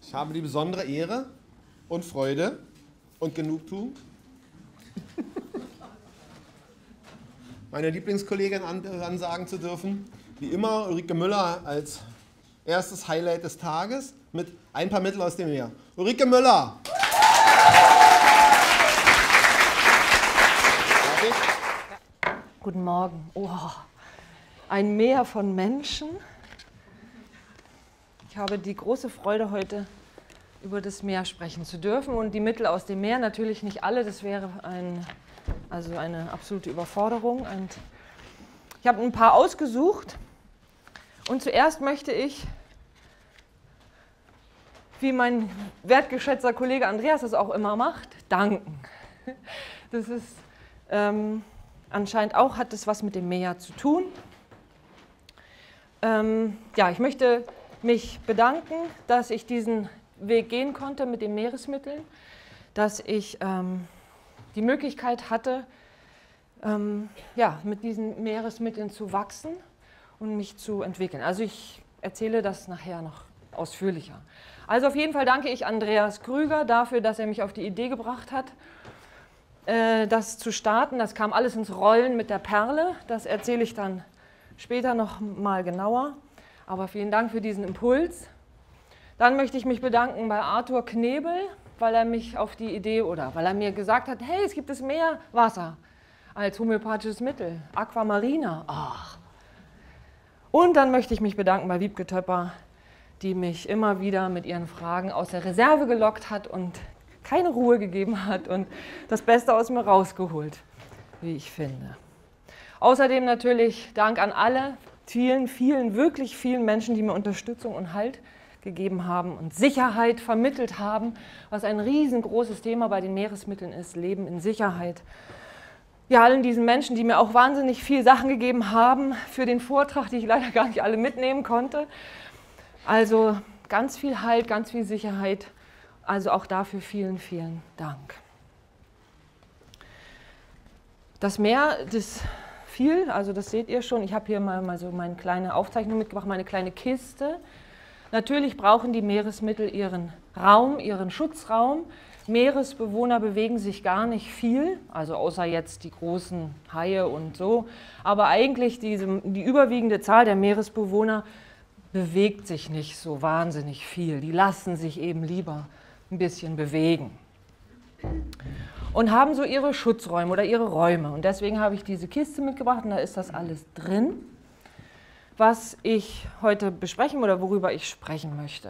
Ich habe die besondere Ehre und Freude und Genugtuung, meine Lieblingskollegin ansagen zu dürfen. Wie immer Ulrike Müller als erstes Highlight des Tages mit ein paar Mittel aus dem Meer. Ulrike Müller! Guten Morgen. Oh, ein Meer von Menschen. Ich habe die große Freude, heute über das Meer sprechen zu dürfen und die Mittel aus dem Meer, natürlich nicht alle, das wäre eine absolute Überforderung. Und ich habe ein paar ausgesucht und zuerst möchte ich, wie mein wertgeschätzter Kollege Andreas es auch immer macht, danken. Das ist anscheinend auch, hat das was mit dem Meer zu tun. Ja, ich möchte mich bedanken, dass ich diesen Weg gehen konnte mit den Meeresmitteln, dass ich die Möglichkeit hatte, ja, mit diesen Meeresmitteln zu wachsen und mich zu entwickeln. Also ich erzähle das nachher noch ausführlicher. Also auf jeden Fall danke ich Andreas Krüger dafür, dass er mich auf die Idee gebracht hat, das zu starten. Das kam alles ins Rollen mit der Perle, das erzähle ich dann später noch mal genauer. Aber vielen Dank für diesen Impuls. Dann möchte ich mich bedanken bei Arthur Knebel, weil er mich auf die Idee weil er mir gesagt hat, hey, es gibt das Meerwasser als homöopathisches Mittel, Aquamarina. Ach. Und dann möchte ich mich bedanken bei Wiebke Töpper, die mich immer wieder mit ihren Fragen aus der Reserve gelockt hat und keine Ruhe gegeben hat und das Beste aus mir rausgeholt, wie ich finde. Außerdem natürlich Dank an alle, wirklich vielen Menschen, die mir Unterstützung und Halt gegeben haben und Sicherheit vermittelt haben, was ein riesengroßes Thema bei den Meeresmitteln ist, Leben in Sicherheit. Ja, allen diesen Menschen, die mir auch wahnsinnig viel Sachen gegeben haben für den Vortrag, die ich leider gar nicht alle mitnehmen konnte. Also ganz viel Halt, ganz viel Sicherheit, also auch dafür vielen, vielen Dank. Das Meer, das viel, also das seht ihr schon, ich habe hier mal so meine kleine Aufzeichnung mitgebracht, meine kleine Kiste. Natürlich brauchen die Meeresmittel ihren Raum, ihren Schutzraum. Meeresbewohner bewegen sich gar nicht viel, also außer jetzt die großen Haie und so. Aber eigentlich die überwiegende Zahl der Meeresbewohner bewegt sich nicht so wahnsinnig viel. Die lassen sich eben lieber ein bisschen bewegen und haben so ihre Schutzräume oder ihre Räume. Und deswegen habe ich diese Kiste mitgebracht und da ist das alles drin, was ich heute besprechen oder worüber ich sprechen möchte.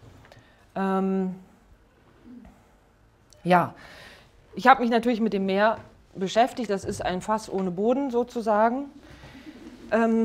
Ja, ich habe mich natürlich mit dem Meer beschäftigt. Das ist ein Fass ohne Boden sozusagen. Ein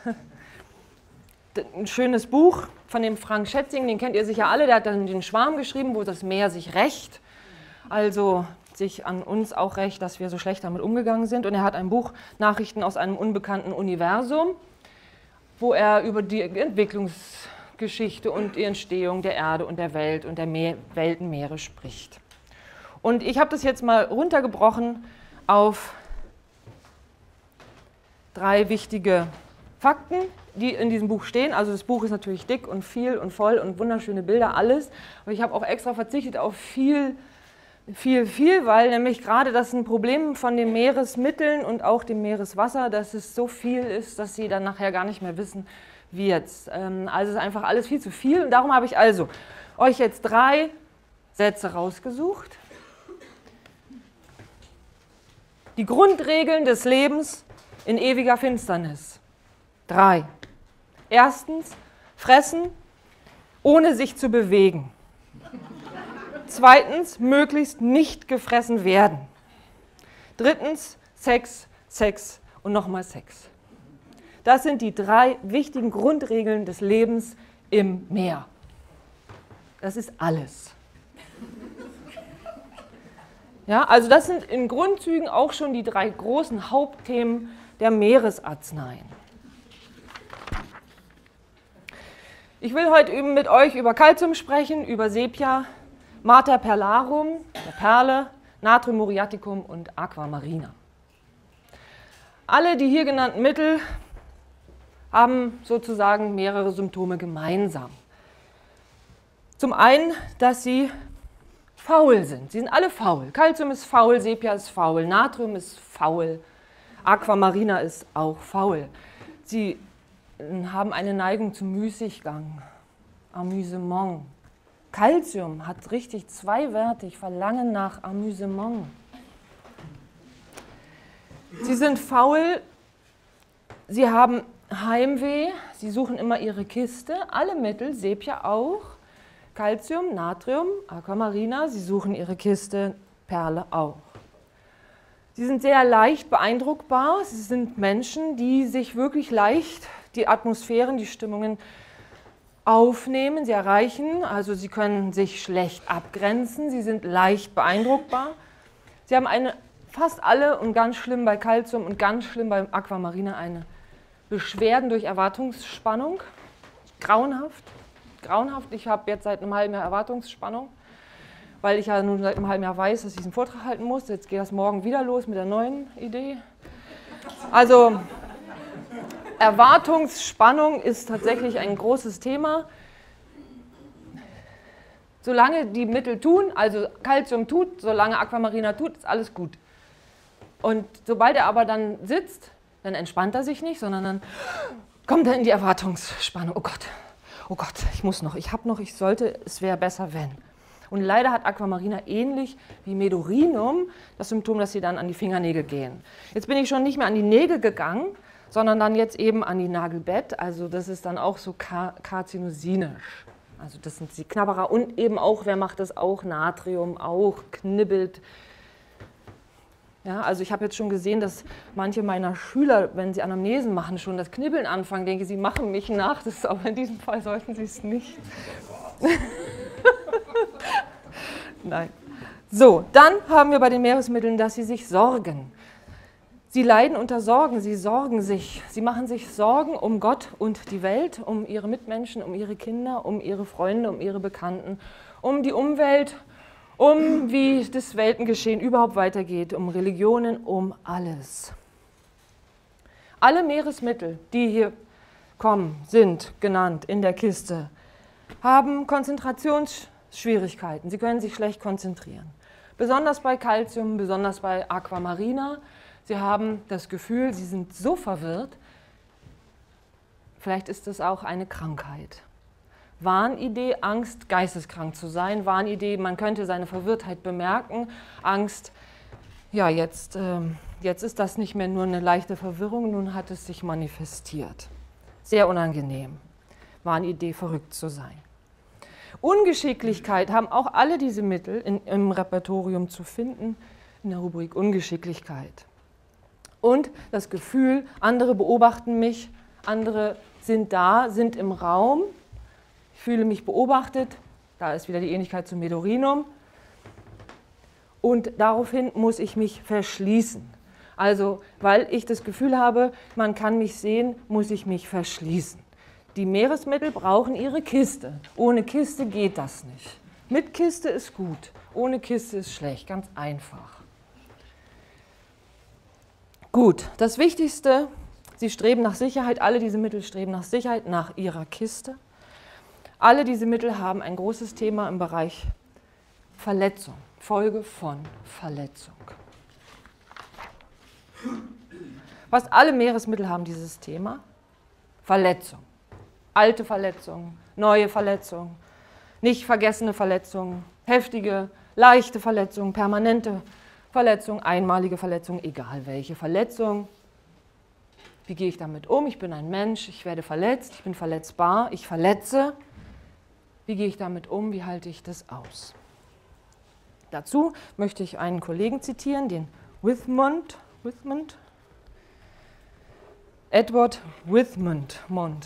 schönes Buch von dem Frank Schätzing, den kennt ihr sicher alle. Der hat dann den Schwarm geschrieben, wo das Meer sich rächt. Also sich an uns auch rächt, dass wir so schlecht damit umgegangen sind. Und er hat ein Buch, Nachrichten aus einem unbekannten Universum, wo er über die Entwicklungsgeschichte und die Entstehung der Erde und der Welt und der Weltenmeere spricht. Und ich habe das jetzt mal runtergebrochen auf 3 wichtige Fakten, die in diesem Buch stehen. Also das Buch ist natürlich dick und viel und voll und wunderschöne Bilder, alles. Aber ich habe auch extra verzichtet auf viel, weil nämlich gerade das ein Problem von den Meeresmitteln und auch dem Meereswasser, dass es so viel ist, dass Sie dann nachher gar nicht mehr wissen, wie jetzt. Also es ist einfach alles viel zu viel und darum habe ich also euch jetzt 3 Sätze rausgesucht. Die Grundregeln des Lebens in ewiger Finsternis. 3. Erstens, fressen, ohne sich zu bewegen. Zweitens, möglichst nicht gefressen werden. Drittens, Sex, Sex und nochmal Sex. Das sind die 3 wichtigen Grundregeln des Lebens im Meer. Das ist alles. Ja, also das sind in Grundzügen auch schon die 3 großen Hauptthemen der Meeresarzneien. Ich will heute mit euch über Calcium sprechen, über Sepia, Mater perlarum, der Perle, Natrium muriaticum und Aquamarina. Alle die hier genannten Mittel haben sozusagen mehrere Symptome gemeinsam. Zum einen, dass sie faul sind. Sie sind alle faul. Calcium ist faul, Sepia ist faul, Natrium ist faul, Aquamarina ist auch faul. Sie haben eine Neigung zum Müßiggang, Amüsement. Calcium hat richtig zweiwertig Verlangen nach Amüsement. Sie sind faul, sie haben Heimweh, sie suchen immer ihre Kiste, alle Mittel, Sepia auch, Calcium, Natrium, Aquamarina, sie suchen ihre Kiste, Perle auch. Sie sind sehr leicht beeindruckbar, sie sind Menschen, die sich wirklich leicht die Atmosphären, die Stimmungen aufnehmen, sie erreichen, also sie können sich schlecht abgrenzen, sie sind leicht beeindruckbar. Sie haben fast alle und ganz schlimm bei Calcium und ganz schlimm bei Aquamarina eine Beschwerden durch Erwartungsspannung. Grauenhaft, grauenhaft. Ich habe jetzt seit einem halben Jahr Erwartungsspannung, weil ich ja nun seit einem halben Jahr weiß, dass ich diesen Vortrag halten muss. Jetzt geht das morgen wieder los mit der neuen Idee. Also Erwartungsspannung ist tatsächlich ein großes Thema. Solange die Mittel tun, also Calcium tut, solange Aquamarina tut, ist alles gut. Und sobald er aber dann sitzt, dann entspannt er sich nicht, sondern dann kommt er in die Erwartungsspannung. Oh Gott, ich muss noch, ich habe noch, ich sollte, es wäre besser, wenn. Und leider hat Aquamarina ähnlich wie Medorinum das Symptom, dass sie dann an die Fingernägel gehen. Jetzt bin ich schon nicht mehr an die Nägel gegangen, sondern dann jetzt eben an die Nagelbett. Also das ist dann auch so karzinosinisch. Also das sind die Knabberer und eben auch, wer macht das auch? Natrium auch, knibbelt. Ja, also ich habe jetzt schon gesehen, dass manche meiner Schüler, wenn sie Anamnesen machen, schon das Knibbeln anfangen. Denke, sie machen mich nach, das ist, aber in diesem Fall sollten sie es nicht. Nein. So, dann haben wir bei den Meeresmitteln, dass sie sich sorgen. Sie leiden unter Sorgen, sie sorgen sich. Sie machen sich Sorgen um Gott und die Welt, um ihre Mitmenschen, um ihre Kinder, um ihre Freunde, um ihre Bekannten, um die Umwelt, um wie das Weltengeschehen überhaupt weitergeht, um Religionen, um alles. Alle Meeresmittel, die hier kommen, sind genannt in der Kiste, haben Konzentrationsschwierigkeiten. Sie können sich schlecht konzentrieren. Besonders bei Calcium, besonders bei Aquamarina. Sie haben das Gefühl, sie sind so verwirrt, vielleicht ist es auch eine Krankheit. Wahnidee, Angst, geisteskrank zu sein. Wahnidee, man könnte seine Verwirrtheit bemerken. Angst, ja, jetzt ist das nicht mehr nur eine leichte Verwirrung, nun hat es sich manifestiert. Sehr unangenehm. Wahnidee, verrückt zu sein. Ungeschicklichkeit haben auch alle diese Mittel im Repertorium zu finden, in der Rubrik Ungeschicklichkeit. Und das Gefühl, andere beobachten mich, andere sind da, sind im Raum. Ich fühle mich beobachtet, da ist wieder die Ähnlichkeit zum Medorinum. Und daraufhin muss ich mich verschließen. Also, weil ich das Gefühl habe, man kann mich sehen, muss ich mich verschließen. Die Meeresmittel brauchen ihre Kiste. Ohne Kiste geht das nicht. Mit Kiste ist gut, ohne Kiste ist schlecht, ganz einfach. Gut, das Wichtigste, sie streben nach Sicherheit, alle diese Mittel streben nach Sicherheit, nach ihrer Kiste. Alle diese Mittel haben ein großes Thema im Bereich Verletzung, Folge von Verletzung. Fast alle Meeresmittel haben dieses Thema, Verletzung. Alte Verletzungen, neue Verletzungen, nicht vergessene Verletzungen, heftige, leichte Verletzungen, permanente Verletzungen, einmalige Verletzungen, egal welche Verletzung. Wie gehe ich damit um? Ich bin ein Mensch, ich werde verletzt, ich bin verletzbar, ich verletze. Wie gehe ich damit um? Wie halte ich das aus? Dazu möchte ich einen Kollegen zitieren, den Edward Whitmond.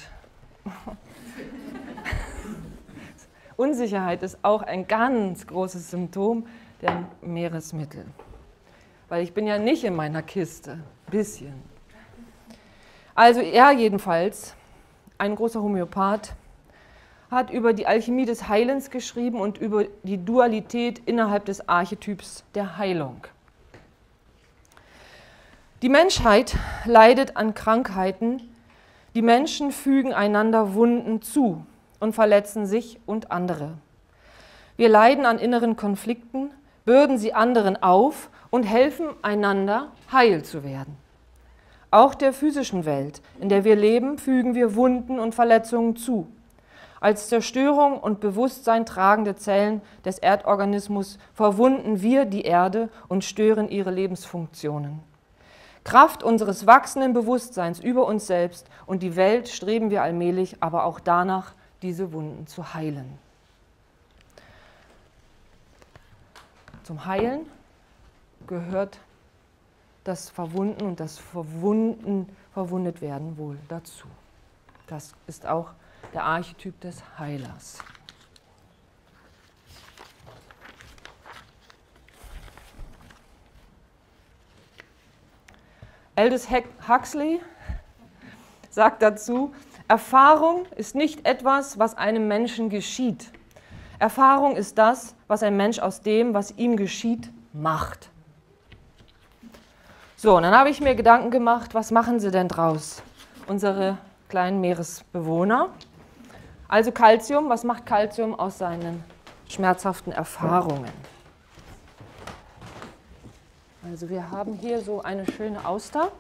Unsicherheit ist auch ein ganz großes Symptom der Meeresmittel. Weil ich bin ja nicht in meiner Kiste, ein bisschen. Also er jedenfalls, ein großer Homöopath, hat über die Alchemie des Heilens geschrieben und über die Dualität innerhalb des Archetyps der Heilung. Die Menschheit leidet an Krankheiten. Die Menschen fügen einander Wunden zu und verletzen sich und andere. Wir leiden an inneren Konflikten, bürden sie anderen auf und helfen einander, heil zu werden. Auch der physischen Welt, in der wir leben, fügen wir Wunden und Verletzungen zu. Als Zerstörung und Bewusstsein tragende Zellen des Erdorganismus verwunden wir die Erde und stören ihre Lebensfunktionen. Kraft unseres wachsenden Bewusstseins über uns selbst und die Welt streben wir allmählich aber auch danach, diese Wunden zu heilen. Zum Heilen gehört das Verwunden und das verwundet werden wohl dazu. Das ist auch der Archetyp des Heilers. Aldous Huxley sagt dazu, Erfahrung ist nicht etwas, was einem Menschen geschieht. Erfahrung ist das, was ein Mensch aus dem, was ihm geschieht, macht. So, und dann habe ich mir Gedanken gemacht, was machen sie denn draus, unsere kleinen Meeresbewohner? Also Calcium, was macht Calcium aus seinen schmerzhaften Erfahrungen? Also wir haben hier so eine schöne Auster.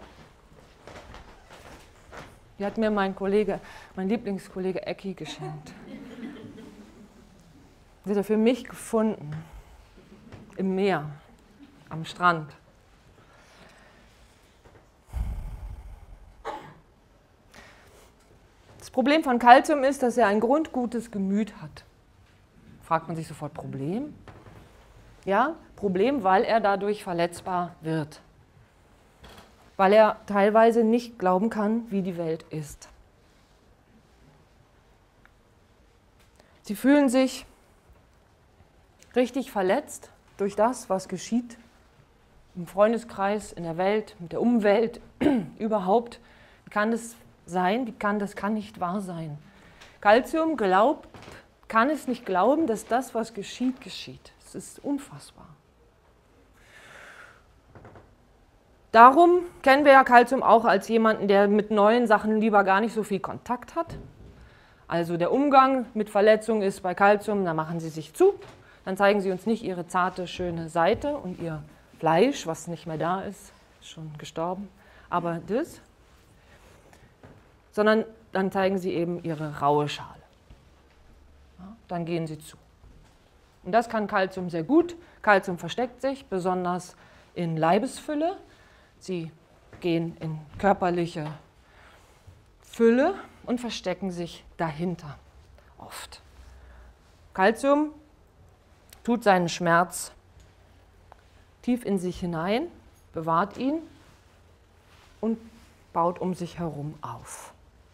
Die hat mir mein Lieblingskollege Ecki geschenkt. Die hat er für mich gefunden, im Meer, am Strand. Das Problem von Calcium ist, dass er ein grundgutes Gemüt hat. Fragt man sich sofort, Problem? Ja, Problem, weil er dadurch verletzbar wird. Weil er teilweise nicht glauben kann, wie die Welt ist. Sie fühlen sich richtig verletzt durch das, was geschieht im Freundeskreis, in der Welt, mit der Umwelt, überhaupt. Wie kann das sein? Das kann nicht wahr sein. Calcium kann es nicht glauben, dass das, was geschieht, geschieht. Es ist unfassbar. Darum kennen wir ja Calcium auch als jemanden, der mit neuen Sachen lieber gar nicht so viel Kontakt hat. Also der Umgang mit Verletzungen ist bei Calcium, da machen sie sich zu. Dann zeigen sie uns nicht ihre zarte, schöne Seite und ihr Fleisch, was nicht mehr da ist, schon gestorben, aber das. Sondern dann zeigen sie eben ihre raue Schale. Ja, dann gehen sie zu. Und das kann Calcium sehr gut. Calcium versteckt sich, besonders in Leibesfülle. Sie gehen in körperliche Fülle und verstecken sich dahinter oft. Calcium tut seinen Schmerz tief in sich hinein, bewahrt ihn und baut um sich herum auf.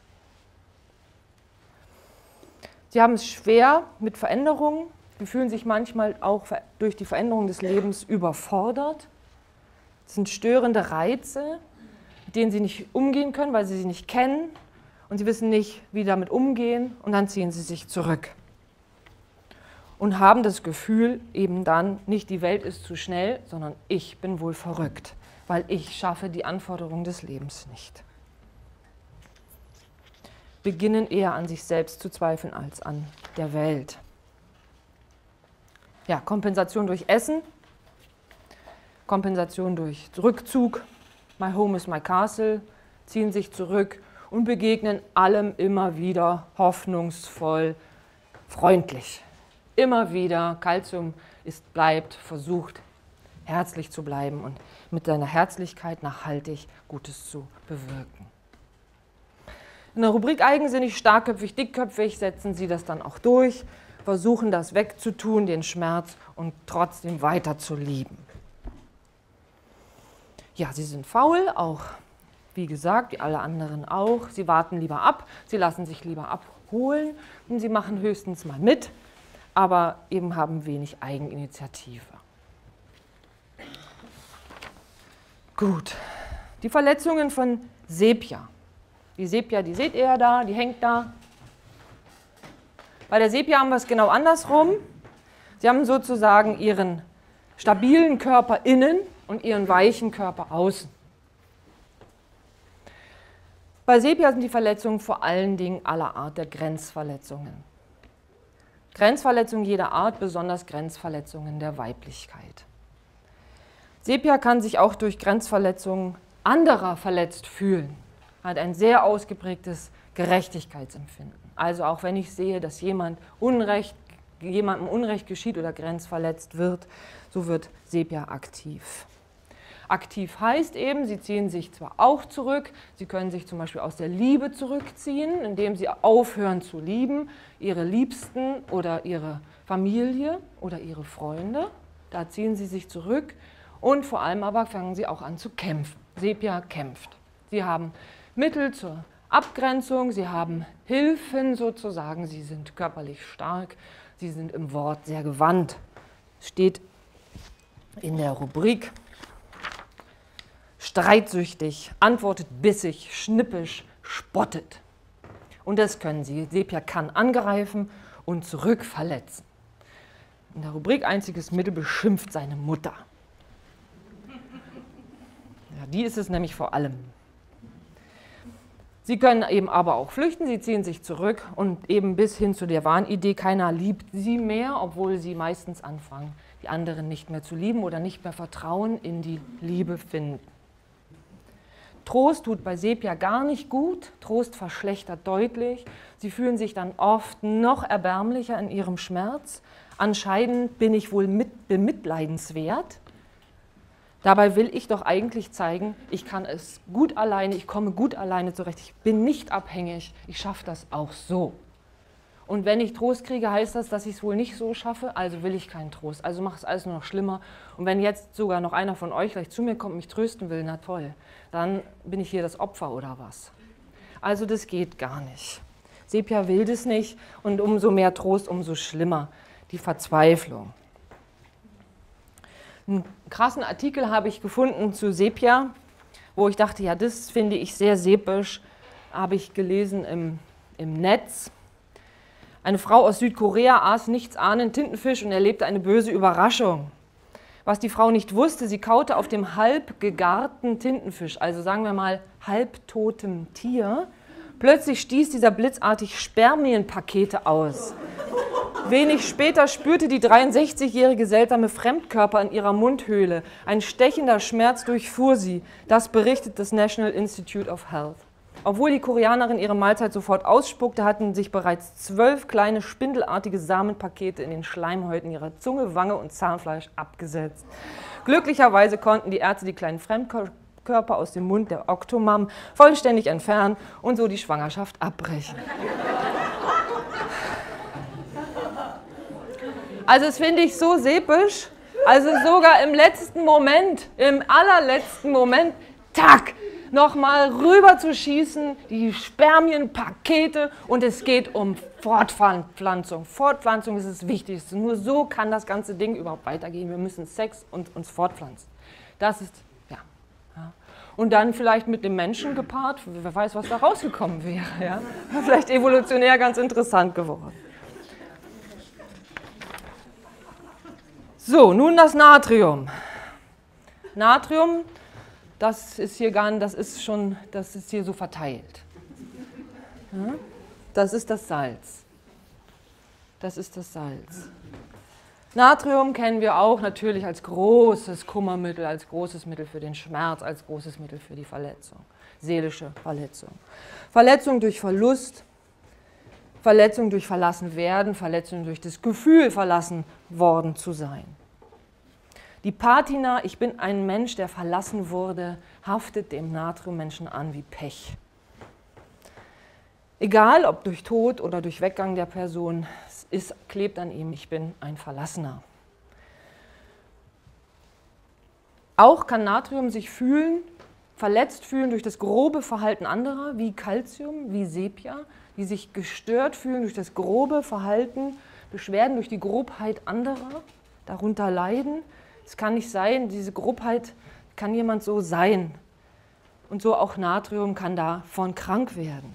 Sie haben es schwer mit Veränderungen. Sie fühlen sich manchmal auch durch die Veränderung des Lebens überfordert. Es sind störende Reize, mit denen sie nicht umgehen können, weil sie nicht kennen und sie wissen nicht, wie damit umgehen und dann ziehen sie sich zurück. Und haben das Gefühl eben dann, nicht die Welt ist zu schnell, sondern ich bin wohl verrückt, weil ich schaffe die Anforderungen des Lebens nicht. Beginnen eher an sich selbst zu zweifeln als an der Welt. Ja, Kompensation durch Essen, Kompensation durch Rückzug, my home is my castle, ziehen sich zurück und begegnen allem immer wieder hoffnungsvoll, freundlich. Immer wieder, Calcium bleibt, versucht herzlich zu bleiben und mit seiner Herzlichkeit nachhaltig Gutes zu bewirken. In der Rubrik eigensinnig, starkköpfig, dickköpfig setzen Sie das dann auch durch, versuchen das wegzutun, den Schmerz und trotzdem weiter zu lieben. Ja, Sie sind faul, auch wie gesagt, wie alle anderen auch. Sie warten lieber ab, Sie lassen sich lieber abholen und Sie machen höchstens mal mit, aber eben haben wenig Eigeninitiative. Gut, die Verletzungen von Sepia. Die Sepia, die seht ihr ja da, die hängt da. Bei der Sepia haben wir es genau andersrum. Sie haben sozusagen ihren stabilen Körper innen und ihren weichen Körper außen. Bei Sepia sind die Verletzungen vor allen Dingen aller Art der Grenzverletzungen. Grenzverletzungen jeder Art, besonders Grenzverletzungen der Weiblichkeit. Sepia kann sich auch durch Grenzverletzungen anderer verletzt fühlen, hat ein sehr ausgeprägtes Gerechtigkeitsempfinden. Also auch wenn ich sehe, dass jemandem Unrecht geschieht oder grenzverletzt wird, so wird Sepia aktiv. Aktiv heißt eben, sie ziehen sich zwar auch zurück, sie können sich zum Beispiel aus der Liebe zurückziehen, indem sie aufhören zu lieben, ihre Liebsten oder ihre Familie oder ihre Freunde, da ziehen sie sich zurück und vor allem aber fangen sie auch an zu kämpfen. Sepia kämpft. Sie haben Mittel zur Abgrenzung, sie haben Hilfen sozusagen, sie sind körperlich stark, sie sind im Wort sehr gewandt. Steht in der Rubrik streitsüchtig, antwortet bissig, schnippisch, spottet. Und das können sie. Sepia kann angreifen und zurückverletzen. In der Rubrik einziges Mittel beschimpft seine Mutter. Ja, die ist es nämlich vor allem. Sie können eben aber auch flüchten, sie ziehen sich zurück und eben bis hin zu der Wahnidee, keiner liebt sie mehr, obwohl sie meistens anfangen, die anderen nicht mehr zu lieben oder nicht mehr Vertrauen in die Liebe finden. Trost tut bei Sepia gar nicht gut, Trost verschlechtert deutlich. Sie fühlen sich dann oft noch erbärmlicher in ihrem Schmerz. Anscheinend bin ich wohl bemitleidenswert. Dabei will ich doch eigentlich zeigen, ich kann es gut alleine, ich komme gut alleine zurecht, ich bin nicht abhängig, ich schaffe das auch so. Und wenn ich Trost kriege, heißt das, dass ich es wohl nicht so schaffe, also will ich keinen Trost, also mache es alles nur noch schlimmer. Und wenn jetzt sogar noch einer von euch gleich zu mir kommt und mich trösten will, na toll, dann bin ich hier das Opfer oder was. Also das geht gar nicht. Sepia will das nicht und umso mehr Trost, umso schlimmer die Verzweiflung. Einen krassen Artikel habe ich gefunden zu Sepia, wo ich dachte, ja, das finde ich sehr sepisch, habe ich gelesen im Netz. Eine Frau aus Südkorea aß nichtsahnend Tintenfisch und erlebte eine böse Überraschung. Was die Frau nicht wusste, sie kaute auf dem halb gegarten Tintenfisch, also sagen wir mal halbtotem Tier. Plötzlich stieß dieser blitzartig Spermienpakete aus. Wenig später spürte die 63-jährige seltsame Fremdkörper in ihrer Mundhöhle. Ein stechender Schmerz durchfuhr sie. Das berichtet das National Institute of Health. Obwohl die Koreanerin ihre Mahlzeit sofort ausspuckte, hatten sich bereits 12 kleine spindelartige Samenpakete in den Schleimhäuten ihrer Zunge, Wange und Zahnfleisch abgesetzt. Glücklicherweise konnten die Ärzte die kleinen Fremdkörper aus dem Mund der Octomom vollständig entfernen und so die Schwangerschaft abbrechen. Also das finde ich so sepisch, also sogar im letzten Moment, im allerletzten Moment, tack, nochmal rüber zu schießen, die Spermienpakete, und es geht um Fortpflanzung. Fortpflanzung ist das Wichtigste. Nur so kann das ganze Ding überhaupt weitergehen. Wir müssen Sex und uns fortpflanzen. Das ist, ja. Und dann vielleicht mit dem Menschen gepaart, wer weiß, was da rausgekommen wäre. Ja? Vielleicht evolutionär ganz interessant geworden. So, nun das Natrium. Natrium, das ist hier so verteilt. Ja? Das ist das Salz. Das ist das Salz. Natrium kennen wir auch natürlich als großes Kummermittel, als großes Mittel für den Schmerz, als großes Mittel für die Verletzung, seelische Verletzung. Verletzung durch Verlust, Verletzung durch Verlassenwerden, Verletzung durch das Gefühl, verlassen worden zu sein. Die Patina, ich bin ein Mensch, der verlassen wurde, haftet dem Natriummenschen an wie Pech. Egal, ob durch Tod oder durch Weggang der Person, es klebt an ihm, ich bin ein Verlassener. Auch kann Natrium sich verletzt fühlen durch das grobe Verhalten anderer, wie Calcium, wie Sepia, die sich gestört fühlen durch das grobe Verhalten, Beschwerden durch die Grobheit anderer, darunter leiden. Es kann nicht sein, diese Grobheit kann jemand so sein. Und so auch Natrium kann davon krank werden.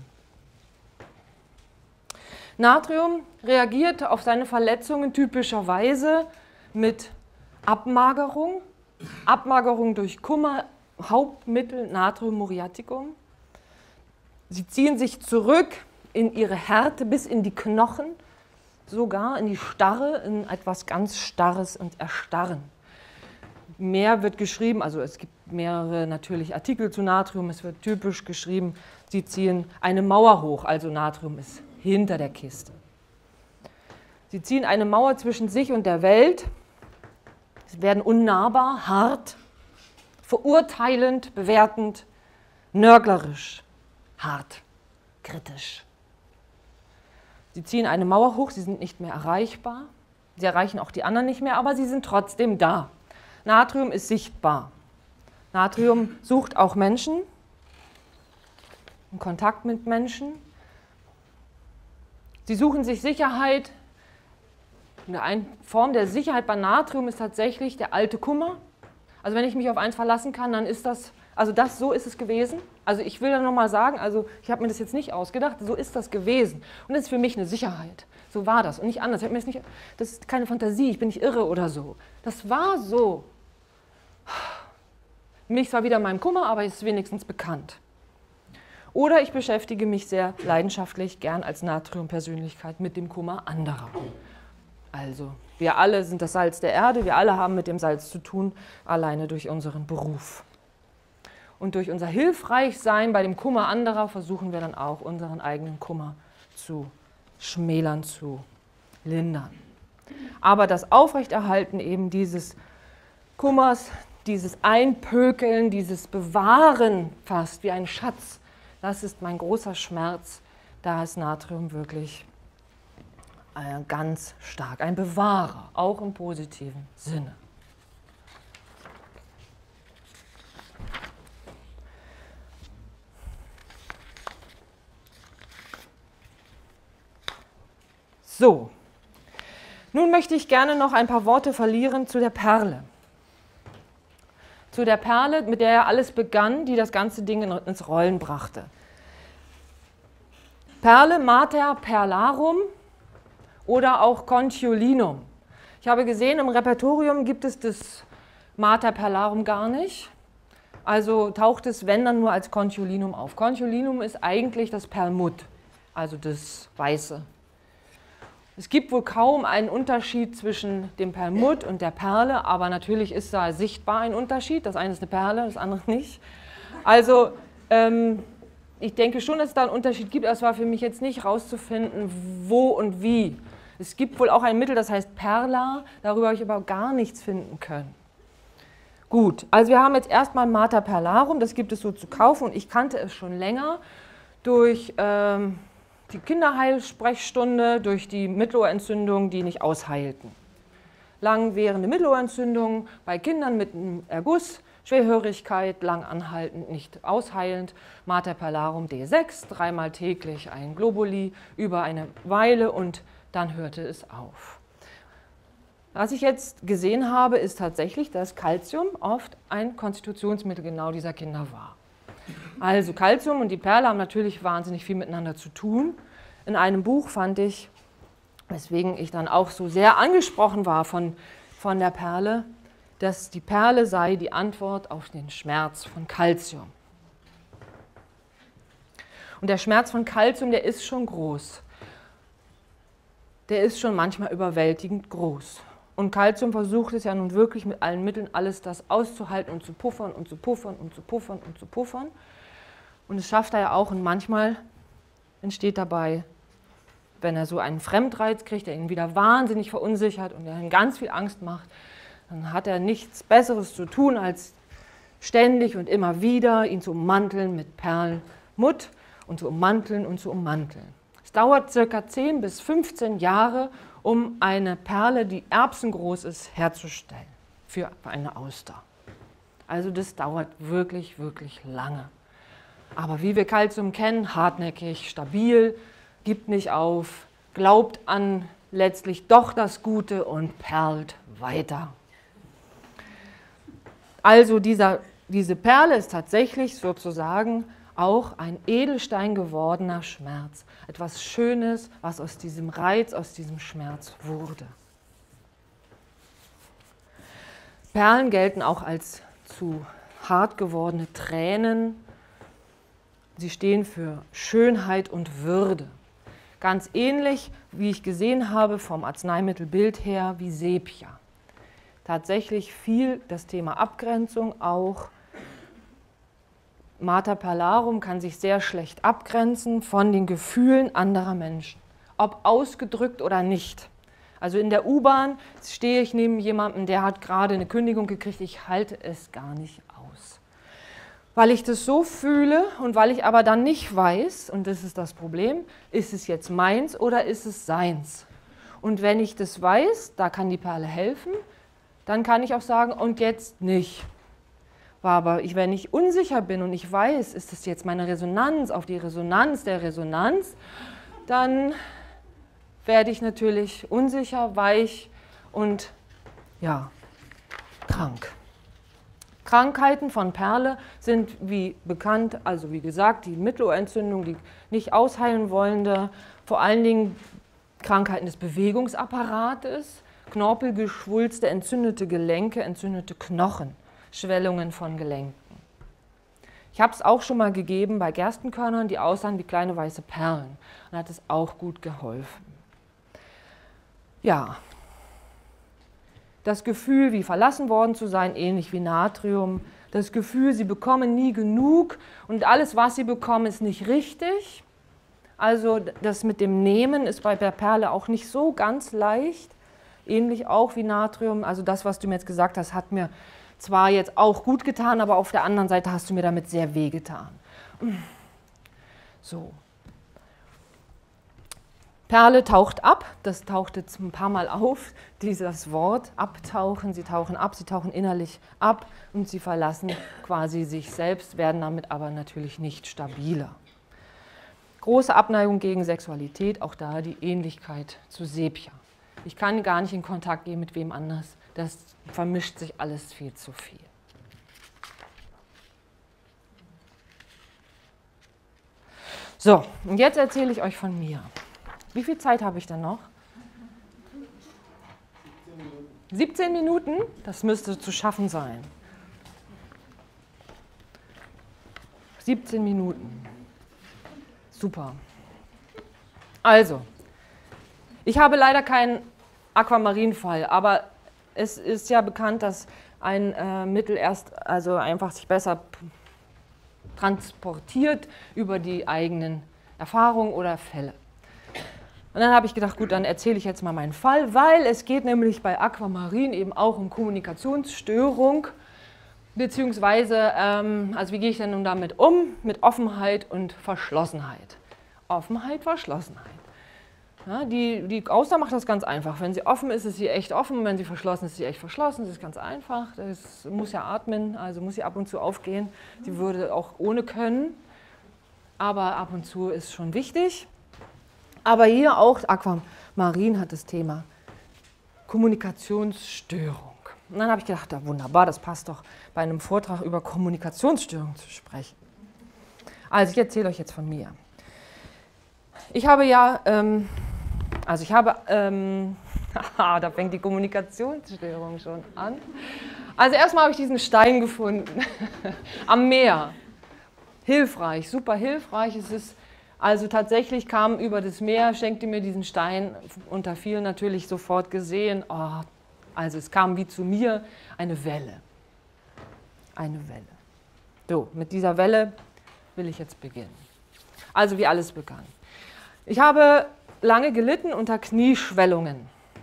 Natrium reagiert auf seine Verletzungen typischerweise mit Abmagerung. Abmagerung durch Kummer, Hauptmittel Natrium muriaticum. Sie ziehen sich zurück in ihre Härte bis in die Knochen. sogar in die Starre, in etwas ganz Starres und Erstarren. Mehr wird geschrieben, also es gibt mehrere natürlich Artikel zu Natrium, es wird typisch geschrieben, sie ziehen eine Mauer hoch, also Natrium ist hinter der Kiste. Sie ziehen eine Mauer zwischen sich und der Welt, sie werden unnahbar, hart, verurteilend, bewertend, nörglerisch, hart, kritisch. Sie ziehen eine Mauer hoch, sie sind nicht mehr erreichbar, sie erreichen auch die anderen nicht mehr, aber sie sind trotzdem da. Natrium ist sichtbar. Natrium sucht auch Menschen, in Kontakt mit Menschen. Sie suchen sich Sicherheit. Eine Form der Sicherheit bei Natrium ist tatsächlich der alte Kummer. Also wenn ich mich auf eins verlassen kann, dann ist das, so ist es gewesen. Also ich will ja nochmal sagen, also ich habe mir das jetzt nicht ausgedacht, so ist das gewesen. Und das ist für mich eine Sicherheit. So war das und nicht anders. Das ist keine Fantasie, ich bin nicht irre oder so. Das war so. Mich zwar wieder in meinem Kummer, aber es ist wenigstens bekannt. Oder ich beschäftige mich sehr leidenschaftlich, gern als Natrium-Persönlichkeit, mit dem Kummer anderer. Also, wir alle sind das Salz der Erde, wir alle haben mit dem Salz zu tun, alleine durch unseren Beruf. Und durch unser Hilfreichsein bei dem Kummer anderer versuchen wir dann auch, unseren eigenen Kummer zu schmälern, zu lindern. Aber das Aufrechterhalten eben dieses Kummers, dieses Einpökeln, dieses Bewahren fast wie ein Schatz, das ist mein großer Schmerz. Da ist Natrium wirklich ganz stark, ein Bewahrer, auch im positiven Sinne. So, nun möchte ich gerne noch ein paar Worte verlieren zu der Perle. Zu der Perle, mit der ja alles begann, die das ganze Ding ins Rollen brachte. Perle, Mater perlarum oder auch Conchiolinum. Ich habe gesehen, im Repertorium gibt es das Mater perlarum gar nicht. Also taucht es, wenn, dann nur als Conchiolinum auf. Conchiolinum ist eigentlich das Perlmutt, also das Weiße. Es gibt wohl kaum einen Unterschied zwischen dem Perlmutt und der Perle, aber natürlich ist da sichtbar ein Unterschied. Das eine ist eine Perle, das andere nicht. Also ich denke schon, dass es da einen Unterschied gibt, aber es war für mich jetzt nicht herauszufinden, wo und wie. Es gibt wohl auch ein Mittel, das heißt Perla, darüber habe ich aber gar nichts finden können. Gut, also wir haben jetzt erstmal Mater perlarum, das gibt es so zu kaufen und ich kannte es schon länger durch die Kinderheilsprechstunde, durch die Mittelohrentzündungen, die nicht ausheilten. Langwährende Mittelohrentzündungen bei Kindern mit einem Erguss, Schwerhörigkeit, lang anhaltend, nicht ausheilend, Mater perlarum D6, 3-mal täglich ein Globuli über eine Weile und dann hörte es auf. Was ich jetzt gesehen habe, ist tatsächlich, dass Calcium oft ein Konstitutionsmittel genau dieser Kinder war. Also Calcium und die Perle haben natürlich wahnsinnig viel miteinander zu tun. In einem Buch fand ich, weswegen ich dann auch so sehr angesprochen war von der Perle, dass die Perle sei die Antwort auf den Schmerz von Calcium. Und der Schmerz von Calcium, der ist schon groß. Der ist schon manchmal überwältigend groß. Und Calcium versucht es ja nun wirklich mit allen Mitteln, alles das auszuhalten und zu puffern und zu puffern und zu puffern und zu puffern. Und es schafft er ja auch und manchmal entsteht dabei, wenn er so einen Fremdreiz kriegt, der ihn wieder wahnsinnig verunsichert und der ihm ganz viel Angst macht, dann hat er nichts Besseres zu tun, als ständig und immer wieder ihn zu ummanteln mit Perlmutt und zu ummanteln und zu ummanteln. Es dauert ca. 10 bis 15 Jahre, um eine Perle, die erbsengroß ist, herzustellen für eine Auster. Also das dauert wirklich, wirklich lange. Aber wie wir Calcium kennen, hartnäckig, stabil, gibt nicht auf, glaubt an letztlich doch das Gute und perlt weiter. Also diese Perle ist tatsächlich sozusagen auch ein Edelstein gewordener Schmerz. Etwas Schönes, was aus diesem Reiz, aus diesem Schmerz wurde. Perlen gelten auch als zu hart gewordene Tränen. Sie stehen für Schönheit und Würde. ganz ähnlich, wie ich gesehen habe, vom Arzneimittelbild her, wie Sepia. Tatsächlich viel das Thema Abgrenzung auch. Mater Perlarum kann sich sehr schlecht abgrenzen von den Gefühlen anderer Menschen, ob ausgedrückt oder nicht. Also in der U-Bahn stehe ich neben jemandem, der hat gerade eine Kündigung gekriegt, ich halte es gar nicht aus. Weil ich das so fühle und weil ich aber dann nicht weiß, und das ist das Problem, ist es jetzt meins oder ist es seins? Und wenn ich das weiß, da kann die Perle helfen, dann kann ich auch sagen, und jetzt nicht. Aber wenn ich unsicher bin und ich weiß, ist das jetzt meine Resonanz auf die Resonanz der Resonanz, dann werde ich natürlich unsicher, weich und ja, krank. Krankheiten von Perle sind wie bekannt, also wie gesagt, die Mittelohrentzündung, die nicht ausheilen wollende, vor allen Dingen Krankheiten des Bewegungsapparates, Knorpelgeschwulste, entzündete Gelenke, entzündete Knochen, Schwellungen von Gelenken. Ich habe es auch schon mal gegeben bei Gerstenkörnern, die aussahen wie kleine weiße Perlen. Und hat es auch gut geholfen. Ja, das Gefühl, wie verlassen worden zu sein, ähnlich wie Natrium. Das Gefühl, sie bekommen nie genug und alles, was sie bekommen, ist nicht richtig. Also das mit dem Nehmen ist bei der Perle auch nicht so ganz leicht. Ähnlich auch wie Natrium. Also das, was du mir jetzt gesagt hast, hat mir zwar jetzt auch gut getan, aber auf der anderen Seite hast du mir damit sehr weh getan. So. Perle taucht ab, das taucht jetzt ein paar Mal auf, dieses Wort, abtauchen, sie tauchen ab, sie tauchen innerlich ab und sie verlassen quasi sich selbst, werden damit aber natürlich nicht stabiler. Große Abneigung gegen Sexualität, auch da die Ähnlichkeit zu Sepia. Ich kann gar nicht in Kontakt gehen mit wem anders, das vermischt sich alles viel zu viel. So, und jetzt erzähle ich euch von mir. Wie viel Zeit habe ich denn noch? 17 Minuten? Das müsste zu schaffen sein. 17 Minuten. Super. Also, ich habe leider keinen Aquamarinfall, aber es ist ja bekannt, dass ein Mittel also einfach sich besser transportiert über die eigenen Erfahrungen oder Fälle. Und dann habe ich gedacht, gut, dann erzähle ich jetzt mal meinen Fall, weil es geht nämlich bei Aquamarin eben auch um Kommunikationsstörung, beziehungsweise, also wie gehe ich denn nun damit um? Mit Offenheit und Verschlossenheit. Offenheit, Verschlossenheit. Ja, die Auster macht das ganz einfach. Wenn sie offen ist, ist sie echt offen. Wenn sie verschlossen ist, ist sie echt verschlossen. Das ist ganz einfach. Das muss ja atmen, also muss sie ab und zu aufgehen. Sie würde auch ohne können, aber ab und zu ist schon wichtig. Aber hier auch, Aquamarin hat das Thema Kommunikationsstörung. Und dann habe ich gedacht, ja, wunderbar, das passt doch bei einem Vortrag über Kommunikationsstörung zu sprechen. Also ich erzähle euch jetzt von mir. Ich habe ja, da fängt die Kommunikationsstörung schon an. Also erstmal habe ich diesen Stein gefunden am Meer. Hilfreich, super hilfreich. Es ist also tatsächlich kam über das Meer, schenkte mir diesen Stein, unter vielen natürlich sofort gesehen. Oh, also es kam wie zu mir eine Welle. Eine Welle. So, mit dieser Welle will ich jetzt beginnen. Also wie alles begann. Ich habe lange gelitten unter Knieschwellungen.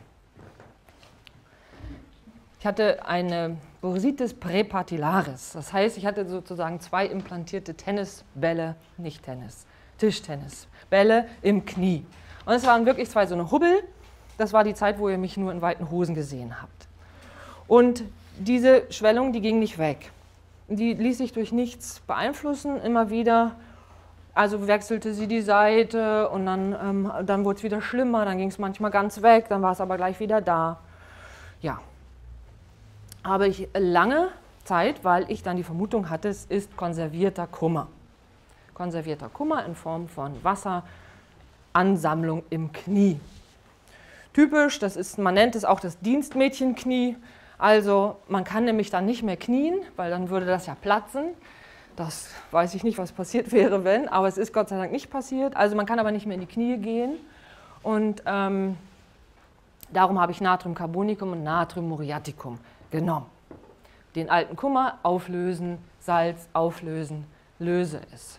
Ich hatte eine Bursitis präpatillaris. Das heißt, ich hatte sozusagen 2 implantierte Tennisbälle, nicht Tennis, Tischtennisbälle im Knie. Und es waren wirklich 2 so eine Hubbel. Das war die Zeit, wo ihr mich nur in weiten Hosen gesehen habt. Und diese Schwellung, die ging nicht weg. Die ließ sich durch nichts beeinflussen, immer wieder. Also wechselte sie die Seite und dann wurde es wieder schlimmer, dann ging es manchmal ganz weg, dann war es aber gleich wieder da. Ja, habe ich lange Zeit, weil ich dann die Vermutung hatte, es ist konservierter Kummer. Konservierter Kummer in Form von Wasseransammlung im Knie. Typisch, man nennt es auch das Dienstmädchenknie. Also man kann nämlich dann nicht mehr knien, weil dann würde das ja platzen. Das weiß ich nicht, was passiert wäre, wenn, aber es ist Gott sei Dank nicht passiert. Also man kann aber nicht mehr in die Knie gehen. Und darum habe ich Natriumcarbonicum und Natriummuriaticum genommen. Den alten Kummer auflösen, Salz auflösen, löse es.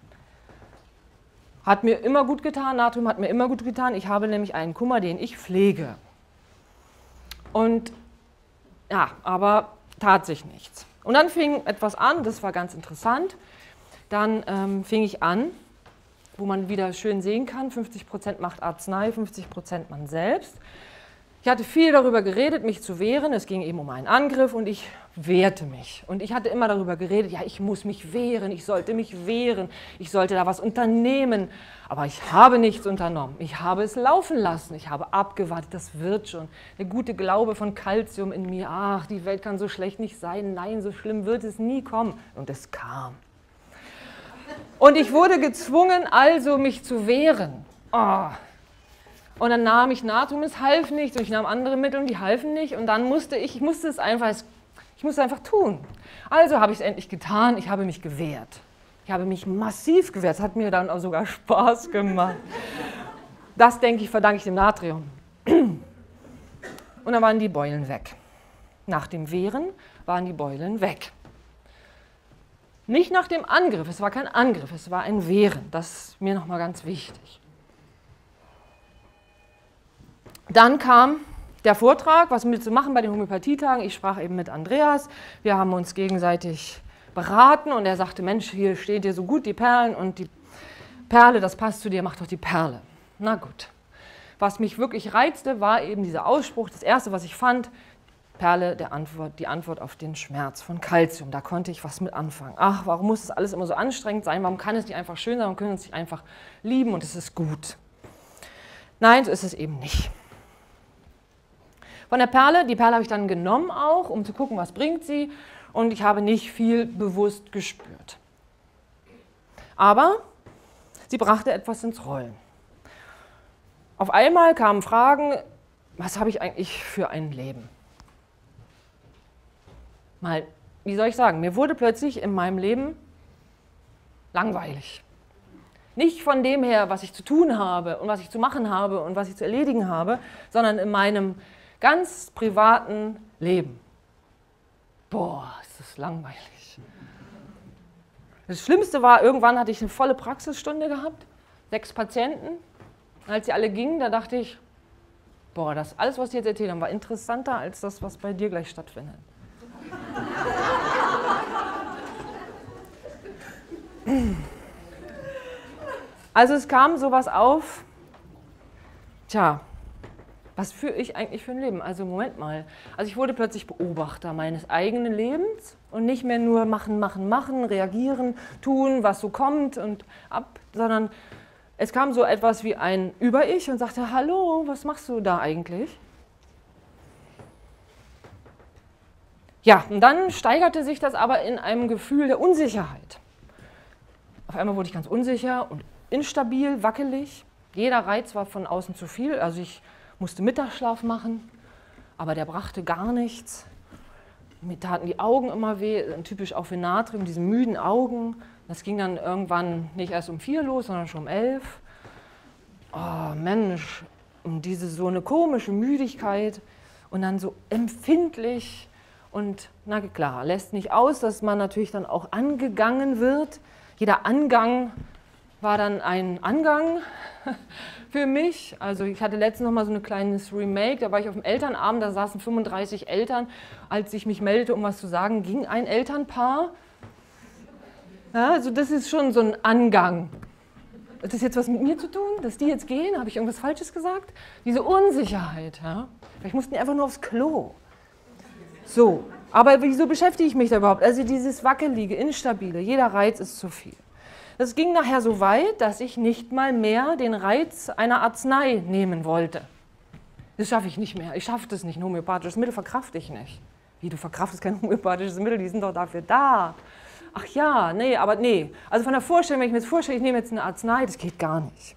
Hat mir immer gut getan, Natrium hat mir immer gut getan. Ich habe nämlich einen Kummer, den ich pflege. Und ja, aber tat sich nichts. Und dann fing etwas an, das war ganz interessant. Dann fing ich an, wo man wieder schön sehen kann, 50% macht Arznei, 50% man selbst. Ich hatte viel darüber geredet, mich zu wehren. Es ging eben um einen Angriff und ich wehrte mich. Und ich hatte immer darüber geredet, ja, ich muss mich wehren, ich sollte mich wehren, ich sollte da was unternehmen. Aber ich habe nichts unternommen. Ich habe es laufen lassen, ich habe abgewartet, das wird schon. Der gute Glaube von Calcium in mir, ach, die Welt kann so schlecht nicht sein, nein, so schlimm wird es nie kommen. Und es kam. Und ich wurde gezwungen, also mich zu wehren. Oh. Und dann nahm ich Natrium, es half nichts, und ich nahm andere Mittel und die halfen nicht. Und dann musste ich musste es einfach tun. Also habe ich es endlich getan, ich habe mich gewehrt. Ich habe mich massiv gewehrt, es hat mir dann auch sogar Spaß gemacht. Das, denke ich, verdanke ich dem Natrium. Und dann waren die Beulen weg. Nach dem Wehren waren die Beulen weg. Nicht nach dem Angriff, es war kein Angriff, es war ein Wehren. Das ist mir nochmal ganz wichtig. Dann kam der Vortrag, was mitzumachen bei den Homöopathietagen. Ich sprach eben mit Andreas. Wir haben uns gegenseitig beraten und er sagte, Mensch, hier steht dir so gut die Perlen und die Perle, das passt zu dir, mach doch die Perle. Na gut. Was mich wirklich reizte, war eben dieser Ausspruch. Das Erste, was ich fand, Perle, die Antwort auf den Schmerz von Calcium. Da konnte ich was mit anfangen. Ach, warum muss das alles immer so anstrengend sein? Warum kann es nicht einfach schön sein? Warum können wir uns nicht einfach lieben und es ist gut? Nein, so ist es eben nicht. Von der Perle, die Perle habe ich dann genommen auch, um zu gucken, was bringt sie. Und ich habe nicht viel bewusst gespürt. Aber sie brachte etwas ins Rollen. Auf einmal kamen Fragen, was habe ich eigentlich für ein Leben? Mal, wie soll ich sagen, mir wurde plötzlich in meinem Leben langweilig. Nicht von dem her, was ich zu tun habe und was ich zu machen habe und was ich zu erledigen habe, sondern in meinem ganz privaten Leben. Boah, ist das langweilig. Das Schlimmste war, irgendwann hatte ich eine volle Praxisstunde gehabt, 6 Patienten. Und als sie alle gingen, da dachte ich, boah, das alles, was die jetzt erzählt haben, war interessanter als das, was bei dir gleich stattfindet. Also es kam sowas auf, tja, was führe ich eigentlich für ein Leben? Also Moment mal, also ich wurde plötzlich Beobachter meines eigenen Lebens und nicht mehr nur machen, reagieren, tun, was so kommt und ab, sondern es kam so etwas wie ein Über-Ich und sagte, hallo, was machst du da eigentlich? Ja, und dann steigerte sich das aber in einem Gefühl der Unsicherheit. Auf einmal wurde ich ganz unsicher und instabil, wackelig. Jeder Reiz war von außen zu viel, also ich musste Mittagsschlaf machen, aber der brachte gar nichts. Mir taten die Augen immer weh, typisch auch für Natrium, diese müden Augen. Das ging dann irgendwann nicht erst um 4 los, sondern schon um 11. Oh Mensch, und so eine komische Müdigkeit und dann so empfindlich. Und na klar, lässt nicht aus, dass man natürlich dann auch angegangen wird. Jeder Angang war dann ein Angang für mich. Also ich hatte letztens noch mal so ein kleines Remake, da war ich auf dem Elternabend, da saßen 35 Eltern. Als ich mich meldete, um was zu sagen, ging ein Elternpaar. Ja, also das ist schon so ein Angang. Hat das jetzt was mit mir zu tun, dass die jetzt gehen? Habe ich irgendwas Falsches gesagt? Diese Unsicherheit. Ja? Vielleicht mussten die einfach nur aufs Klo. So, aber wieso beschäftige ich mich da überhaupt? Also dieses Wackelige, Instabile, jeder Reiz ist zu viel. Das ging nachher so weit, dass ich nicht mal mehr den Reiz einer Arznei nehmen wollte. Das schaffe ich nicht mehr. Ich schaffe das nicht, ein homöopathisches Mittel verkrafte ich nicht. Wie, du verkraftest kein homöopathisches Mittel, die sind doch dafür da. Ach ja, nee, aber nee. Also von der Vorstellung, wenn ich mir jetzt vorstelle, ich nehme jetzt eine Arznei, das geht gar nicht.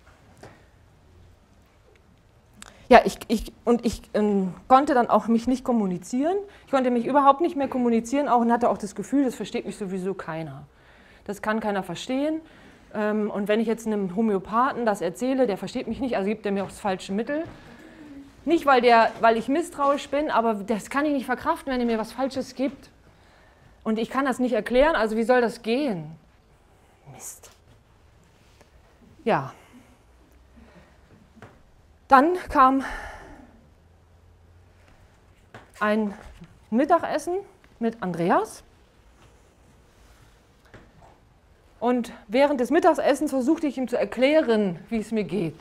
Ja, ich konnte dann auch mich nicht kommunizieren. Ich konnte mich überhaupt nicht mehr kommunizieren auch und hatte auch das Gefühl, das versteht mich sowieso keiner. das kann keiner verstehen. Und wenn ich jetzt einem Homöopathen das erzähle, der versteht mich nicht, also gibt er mir auch das falsche Mittel. Nicht, weil ich misstrauisch bin, aber das kann ich nicht verkraften, wenn er mir was Falsches gibt. Und ich kann das nicht erklären, also wie soll das gehen? Mist. Ja. Dann kam ein Mittagessen mit Andreas. Und während des Mittagessens versuchte ich ihm zu erklären, wie es mir geht.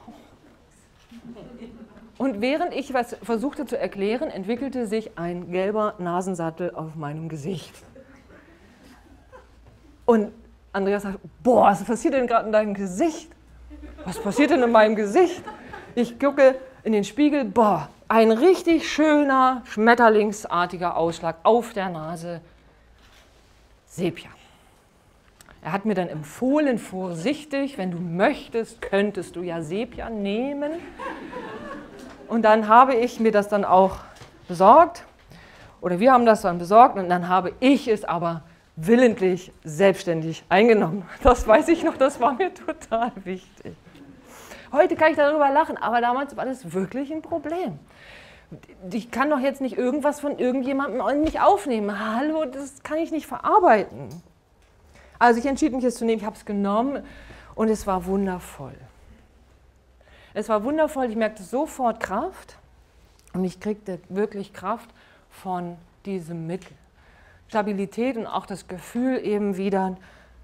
Und während ich was versuchte zu erklären, entwickelte sich ein gelber Nasensattel auf meinem Gesicht. Und Andreas sagt, boah, was passiert denn gerade in deinem Gesicht? Was passiert denn in meinem Gesicht? Ich gucke in den Spiegel, boah, ein richtig schöner, schmetterlingsartiger Ausschlag auf der Nase. Sepia. Er hat mir dann empfohlen, vorsichtig, wenn du möchtest, könntest du ja Sepia nehmen. Und dann habe ich mir das dann auch besorgt, oder wir haben das dann besorgt, und dann habe ich es aber willentlich selbstständig eingenommen. Das weiß ich noch, das war mir total wichtig. Heute kann ich darüber lachen, aber damals war das wirklich ein Problem. Ich kann doch jetzt nicht irgendwas von irgendjemandem in mich aufnehmen. Hallo, das kann ich nicht verarbeiten. Also ich entschied mich, es zu nehmen, ich habe es genommen und es war wundervoll. Es war wundervoll, ich merkte sofort Kraft und ich kriegte wirklich Kraft von diesem Mittel. Stabilität und auch das Gefühl eben wieder,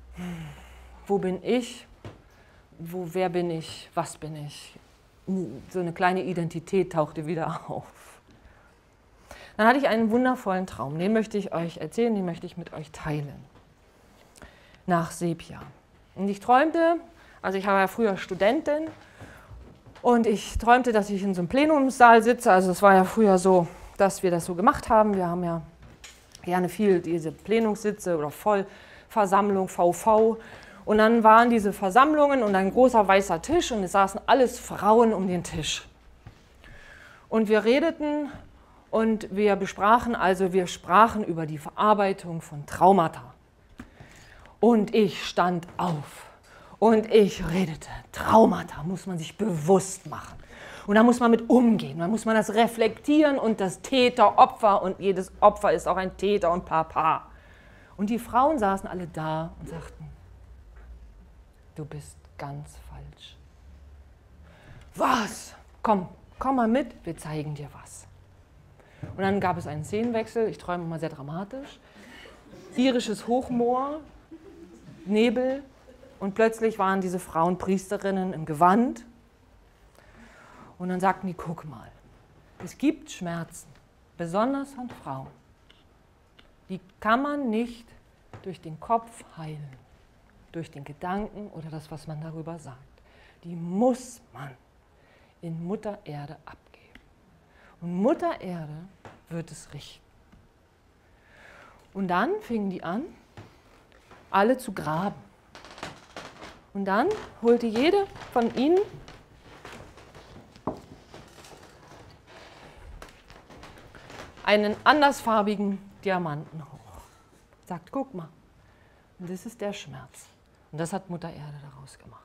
wo bin ich, wer bin ich, was bin ich. So eine kleine Identität tauchte wieder auf. Dann hatte ich einen wundervollen Traum, den möchte ich euch erzählen, den möchte ich mit euch teilen. Nach Sepia. Und ich träumte, also ich war ja früher Studentin, und ich träumte, dass ich in so einem Plenumssaal sitze. Also es war ja früher so, dass wir das so gemacht haben. Wir haben ja gerne viel diese Plenumssitze oder Vollversammlung, VV. Und dann waren diese Versammlungen und ein großer weißer Tisch und es saßen alles Frauen um den Tisch. Und wir redeten und wir sprachen über die Verarbeitung von Traumata. Und ich stand auf. Und ich redete, Traumata muss man sich bewusst machen. Und da muss man mit umgehen, da muss man das reflektieren und das Täter-Opfer und jedes Opfer ist auch ein Täter und Papa. Und die Frauen saßen alle da und sagten, du bist ganz falsch. Was? Komm mal mit, wir zeigen dir was. Und dann gab es einen Szenenwechsel, ich träume immer sehr dramatisch, irisches Hochmoor, Nebel, und plötzlich waren diese Frauen Priesterinnen im Gewand. Und dann sagten die, guck mal, es gibt Schmerzen, besonders an Frauen. Die kann man nicht durch den Kopf heilen, durch den Gedanken oder das, was man darüber sagt. Die muss man in Mutter Erde abgeben. Und Mutter Erde wird es richten. Und dann fingen die an, alle zu graben. Und dann holte jede von ihnen einen andersfarbigen Diamanten hoch. Sagt, guck mal, und das ist der Schmerz. Und das hat Mutter Erde daraus gemacht.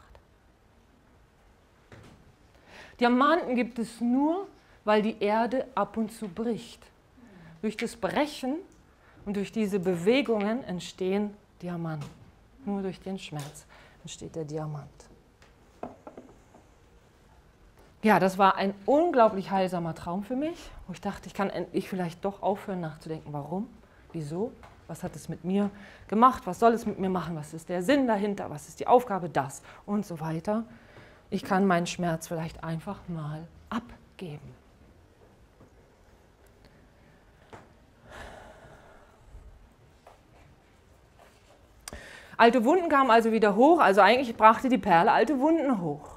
Diamanten gibt es nur, weil die Erde ab und zu bricht. Durch das Brechen und durch diese Bewegungen entstehen Diamanten. Nur durch den Schmerz entsteht der Diamant. Ja, das war ein unglaublich heilsamer Traum für mich, wo ich dachte, ich kann endlich vielleicht doch aufhören nachzudenken, warum, wieso, was hat es mit mir gemacht, was soll es mit mir machen, was ist der Sinn dahinter, was ist die Aufgabe, das und so weiter. Ich kann meinen Schmerz vielleicht einfach mal abgeben. Alte Wunden kamen also wieder hoch, also eigentlich brachte die Perle alte Wunden hoch.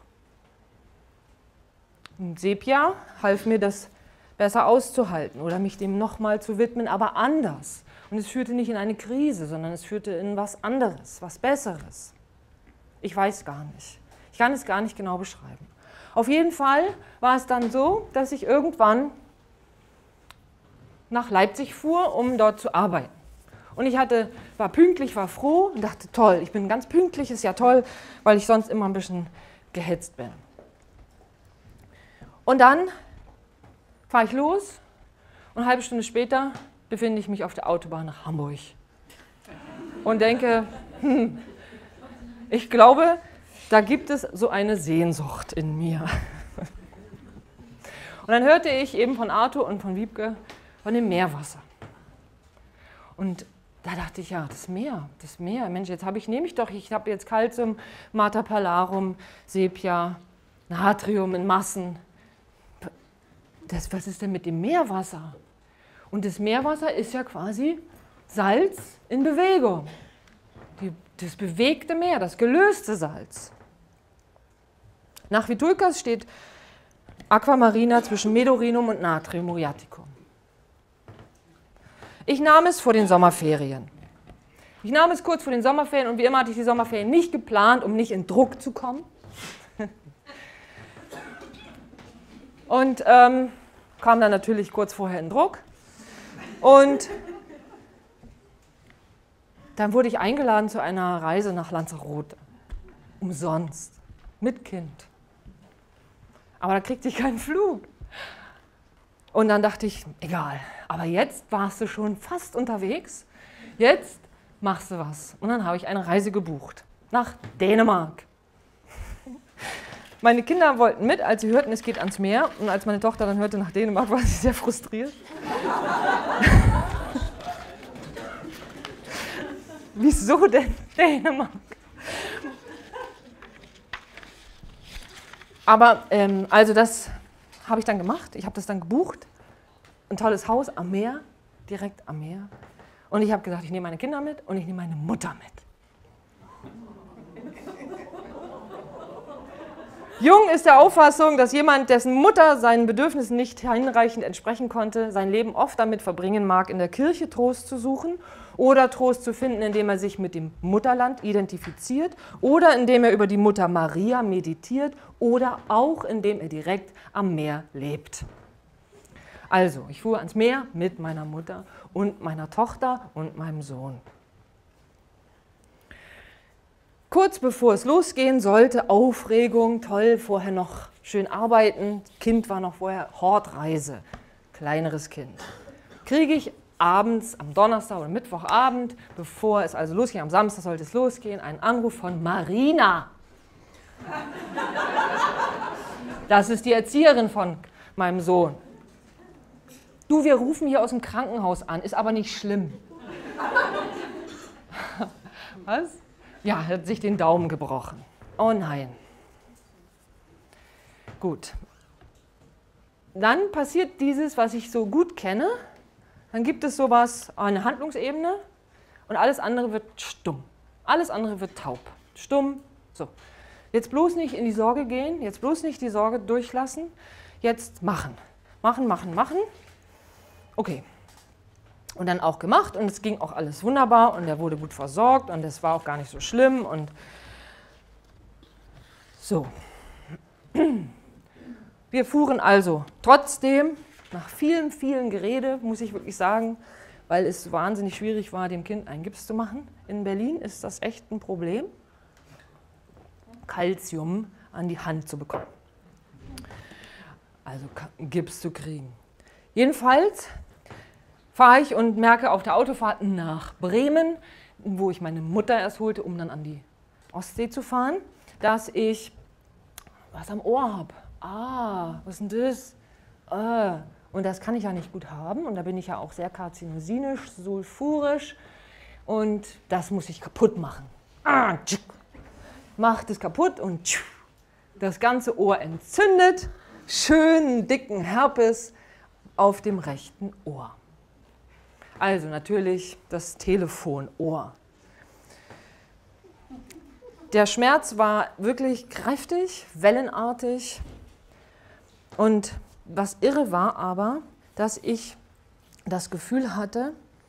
Und Sepia half mir, das besser auszuhalten oder mich dem nochmal zu widmen, aber anders. Und es führte nicht in eine Krise, sondern es führte in was anderes, was Besseres. Ich weiß gar nicht. Ich kann es gar nicht genau beschreiben. Auf jeden Fall war es dann so, dass ich irgendwann nach Leipzig fuhr, um dort zu arbeiten. Und ich war pünktlich, war froh und dachte, toll, ich bin ganz pünktlich, ist ja toll, weil ich sonst immer ein bisschen gehetzt bin. Und dann fahre ich los und eine halbe Stunde später befinde ich mich auf der Autobahn nach Hamburg und denke, ich glaube, da gibt es so eine Sehnsucht in mir. Und dann hörte ich eben von Arthur und von Wiebke von dem Meerwasser. Und da dachte ich, ja, das Meer, Mensch, jetzt ich habe jetzt Calcium, Materpalarum, Sepia, Natrium in Massen. Was ist denn mit dem Meerwasser? Und das Meerwasser ist ja quasi Salz in Bewegung. Das bewegte Meer, das gelöste Salz. Nach Vitulcas steht Aquamarina zwischen Medorinum und Natrium muriaticum. Ich nahm es vor den Sommerferien. Ich nahm es kurz vor den Sommerferien und wie immer hatte ich die Sommerferien nicht geplant, um nicht in Druck zu kommen. Und kam dann natürlich kurz vorher in Druck. Und dann wurde ich eingeladen zu einer Reise nach Lanzarote. Umsonst. Mit Kind. Aber da kriegte ich keinen Flug. Und dann dachte ich, egal, aber jetzt warst du schon fast unterwegs. Jetzt machst du was. Und dann habe ich eine Reise gebucht. Nach Dänemark. Meine Kinder wollten mit, als sie hörten, es geht ans Meer. Und als meine Tochter dann hörte nach Dänemark, war sie sehr frustriert. Wieso denn Dänemark? Aber also das habe ich dann gemacht. Ich habe das dann gebucht. Ein tolles Haus am Meer, direkt am Meer. Und ich habe gesagt, ich nehme meine Kinder mit und ich nehme meine Mutter mit. Jung ist der Auffassung, dass jemand, dessen Mutter seinen Bedürfnissen nicht hinreichend entsprechen konnte, sein Leben oft damit verbringen mag, in der Kirche Trost zu suchen oder Trost zu finden, indem er sich mit dem Mutterland identifiziert oder indem er über die Mutter Maria meditiert oder auch indem er direkt am Meer lebt. Also, ich fuhr ans Meer mit meiner Mutter und meiner Tochter und meinem Sohn. Kurz bevor es losgehen sollte, Aufregung, toll, vorher noch schön arbeiten, Kind war noch vorher, Hortreise, kleineres Kind. Kriege ich abends, am Donnerstag oder Mittwochabend, bevor es also losging, am Samstag sollte es losgehen, einen Anruf von Marina. Das ist die Erzieherin von meinem Sohn. Du, wir rufen hier aus dem Krankenhaus an, ist aber nicht schlimm. Was? Ja, er hat sich den Daumen gebrochen. Oh nein. Gut. Dann passiert dieses, was ich so gut kenne. Dann gibt es sowas, eine Handlungsebene und alles andere wird stumm. Alles andere wird taub. Stumm. So. Jetzt bloß nicht in die Sorge gehen, jetzt bloß nicht die Sorge durchlassen. Jetzt machen. Machen, machen, machen. Okay. Und dann auch gemacht und es ging auch alles wunderbar und er wurde gut versorgt und es war auch gar nicht so schlimm und so. Wir fuhren also trotzdem nach vielen, vielen Gerede, muss ich wirklich sagen, weil es wahnsinnig schwierig war, dem Kind einen Gips zu machen. In Berlin ist das echt ein Problem, Calcium an die Hand zu bekommen. Also Gips zu kriegen. Jedenfalls fahre ich und merke auf der Autofahrt nach Bremen, wo ich meine Mutter erst holte, um dann an die Ostsee zu fahren, dass ich was am Ohr habe. Ah, was ist denn das? Und das kann ich ja nicht gut haben und da bin ich ja auch sehr karzinosinisch, sulfurisch und das muss ich kaputt machen. Macht es kaputt und das ganze Ohr entzündet, schönen dicken Herpes auf dem rechten Ohr. Also natürlich das Telefonohr. Der Schmerz war wirklich kräftig, wellenartig und was irre war aber, dass ich das Gefühl hatte,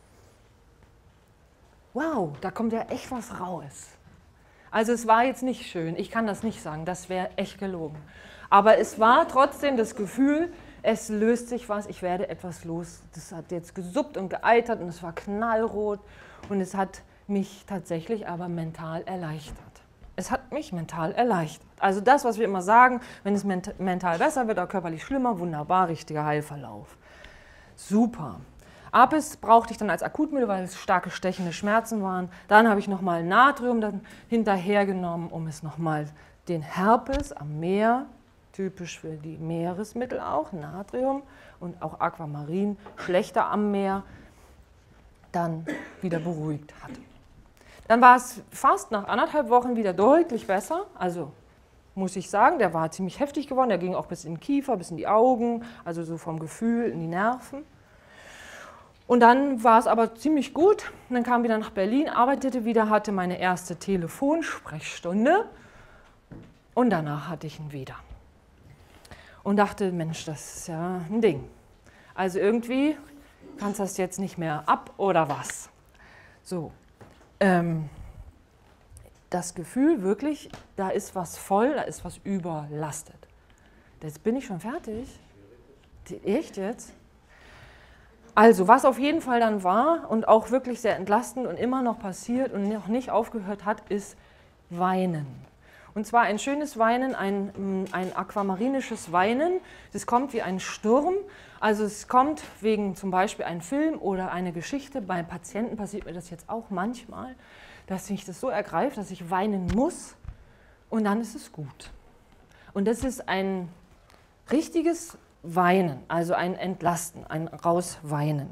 wow, da kommt ja echt was raus. Also es war jetzt nicht schön, ich kann das nicht sagen, das wäre echt gelogen. Aber es war trotzdem das Gefühl, es löst sich was, ich werde etwas los. Das hat jetzt gesuppt und geeitert und es war knallrot und es hat mich tatsächlich aber mental erleichtert. Es hat mich mental erleichtert. Also das, was wir immer sagen, wenn es mental besser wird oder körperlich schlimmer, wunderbar, richtiger Heilverlauf. Super. Apis brauchte ich dann als Akutmittel, weil es starke stechende Schmerzen waren. Dann habe ich nochmal Natrium dann hinterhergenommen, um es nochmal den Herpes am Meer, typisch für die Meeresmittel auch, Natrium und auch Aquamarin, schlechter am Meer, dann wieder beruhigt hatte. Dann war es fast nach 1,5 Wochen wieder deutlich besser, also muss ich sagen, der war ziemlich heftig geworden, der ging auch bis in den Kiefer, bis in die Augen, also so vom Gefühl in die Nerven. Und dann war es aber ziemlich gut, und dann kam wieder nach Berlin, arbeitete wieder, hatte meine erste Telefonsprechstunde und danach hatte ich ihn wieder. Und dachte, Mensch, das ist ja ein Ding. Also irgendwie kannst du das jetzt nicht mehr ab oder was. So. Das Gefühl wirklich, da ist was voll, da ist was überlastet. Jetzt bin ich schon fertig. Echt jetzt? Also, was auf jeden Fall dann war und auch wirklich sehr entlastend und immer noch passiert und noch nicht aufgehört hat, ist Weinen. Und zwar ein schönes Weinen, ein aquamarinisches Weinen. Es kommt wie ein Sturm. Also es kommt wegen zum Beispiel einem Film oder einer Geschichte. Bei Patienten passiert mir das jetzt auch manchmal, dass mich das so ergreift, dass ich weinen muss und dann ist es gut. Und das ist ein richtiges Weinen, also ein Entlasten, ein Rausweinen.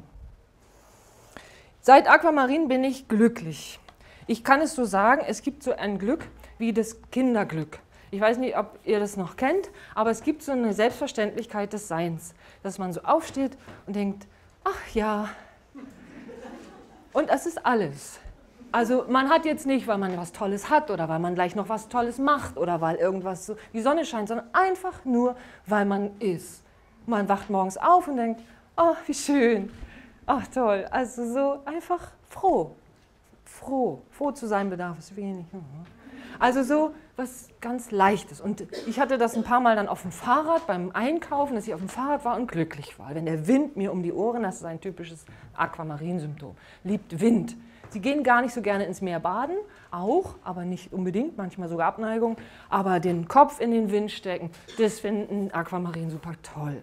Seit Aquamarin bin ich glücklich. Ich kann es so sagen, es gibt so ein Glück wie das Kinderglück. Ich weiß nicht, ob ihr das noch kennt, aber es gibt so eine Selbstverständlichkeit des Seins, dass man so aufsteht und denkt, ach ja, und das ist alles. Also man hat jetzt nicht, weil man was Tolles hat oder weil man gleich noch was Tolles macht oder weil irgendwas so die Sonne scheint, sondern einfach nur, weil man ist. Man wacht morgens auf und denkt, oh, wie schön, ach toll, also so einfach froh. Froh zu sein bedarf es wenig. Also so was ganz Leichtes. Und ich hatte das ein paar Mal dann auf dem Fahrrad beim Einkaufen, dass ich auf dem Fahrrad war und glücklich war. Wenn der Wind mir um die Ohren, das ist ein typisches Aquamarin-Symptom, liebt Wind. Sie gehen gar nicht so gerne ins Meer baden, auch, aber nicht unbedingt, manchmal sogar Abneigung. Aber den Kopf in den Wind stecken, das finden Aquamarin super toll.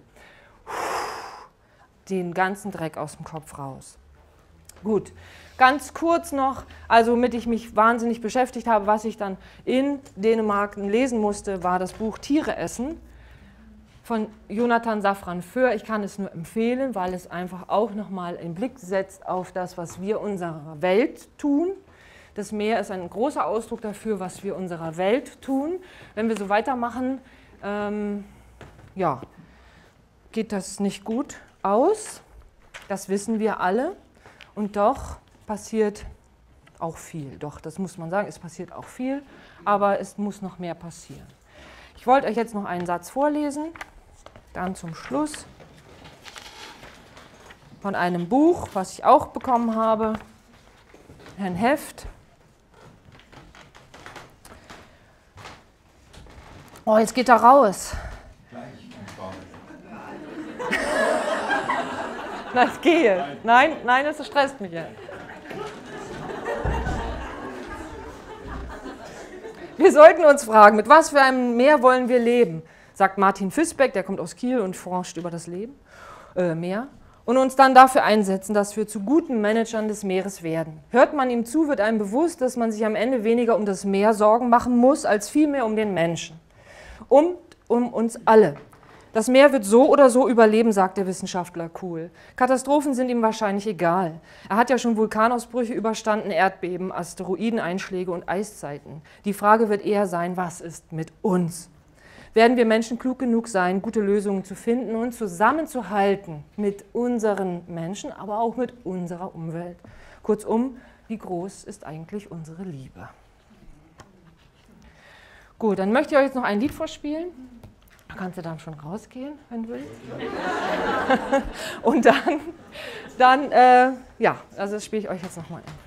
Den ganzen Dreck aus dem Kopf raus. Gut, ganz kurz noch, also womit ich mich wahnsinnig beschäftigt habe, was ich dann in Dänemark lesen musste, war das Buch Tiere essen von Jonathan Safran Foer. Ich kann es nur empfehlen, weil es einfach auch nochmal einen Blick setzt auf das, was wir unserer Welt tun. Das Meer ist ein großer Ausdruck dafür, was wir unserer Welt tun. Wenn wir so weitermachen, ja, geht das nicht gut aus. Das wissen wir alle. Und doch passiert auch viel. Doch, das muss man sagen, es passiert auch viel, aber es muss noch mehr passieren. Ich wollte euch jetzt noch einen Satz vorlesen, dann zum Schluss, von einem Buch, was ich auch bekommen habe, ein Heft. Oh, jetzt geht er raus. Nein, ich gehe. Nein, das stresst mich ja. Wir sollten uns fragen, mit was für einem Meer wollen wir leben, sagt Martin Fisbeck, der kommt aus Kiel und forscht über das Meer, und uns dann dafür einsetzen, dass wir zu guten Managern des Meeres werden. Hört man ihm zu, wird einem bewusst, dass man sich am Ende weniger um das Meer Sorgen machen muss, als vielmehr um den Menschen. Um uns alle. Das Meer wird so oder so überleben, sagt der Wissenschaftler Kuhl. Katastrophen sind ihm wahrscheinlich egal. Er hat ja schon Vulkanausbrüche überstanden, Erdbeben, Asteroideneinschläge und Eiszeiten. Die Frage wird eher sein, was ist mit uns? Werden wir Menschen klug genug sein, gute Lösungen zu finden und zusammenzuhalten mit unseren Menschen, aber auch mit unserer Umwelt? Kurzum, wie groß ist eigentlich unsere Liebe? Gut, dann möchte ich euch jetzt noch ein Lied vorspielen. Da kannst du dann schon rausgehen, wenn du willst. Und dann ja, also das spiele ich euch jetzt nochmal ein.